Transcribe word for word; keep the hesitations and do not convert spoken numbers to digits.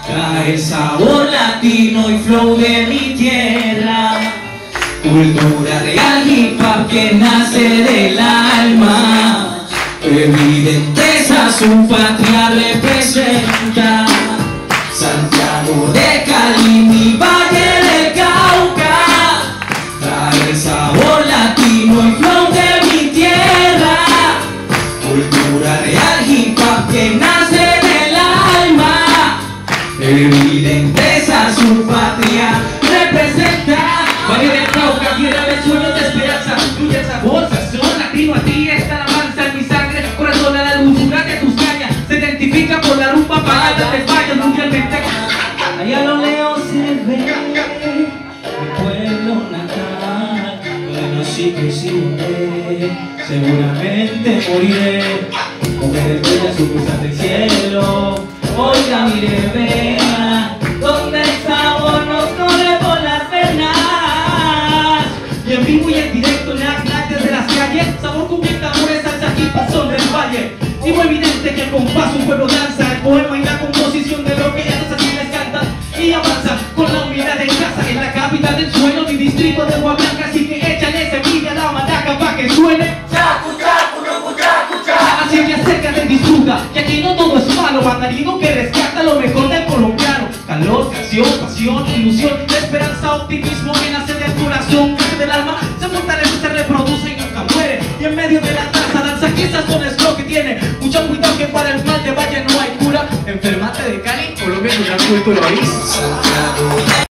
trae el sabor latino y flow de mi tierra. Cultura real, hip hop que nace del alma. Evidenteza su patria representa. Santiago de Cali, mi valle del Cauca, trae el sabor latino y flow de mi tierra. Cultura real, hip hop que nace del alma. Evidenteza su patria representa. Valle del Cauca, tierra de sueños de esperanza, fluye el sabor, sazón latino, a ti está la mansa en mi sangre, corazón a la dulzura de tus cañas, se identifica por la rumba parada de fallos mundialmente. Allá a lo lejos se ve mi pueblo natal, donde nací, crecí, volé, seguramente moriré. Mujer estrella, su cruzar del cielo, oiga, mire, vea, donde el sabor nos corre por las venas. Y en vivo y en directo en las calles de las calles, sabor cumbia, tambores, salsa, hip hop son del valle. Y muy evidente que el compás un pueblo danza, el poema y la composición de lo que ellos así les cantan y avanzan con la humildad en casa. En la capital del sueño, mi distrito de Huablanca, así que échale semilla a la mataca pa' que suene. Chacu, chacu, chacu, chacu, chacu. Así que acércate, disfruta, que aquí no todo es malo, mandarino que rescata lo mejor del colombiano. Calor, canción, pasión, ilusión, esperanza, optimismo que nace del corazón, nace del alma, se fortalece, se reproduce y nunca muere. Y en medio de la danza, danza que esa zona es lo que tiene. Mucho cuidado que para el mal de valle no hay cura. Enfermate de Cali, Colombia es una cultura.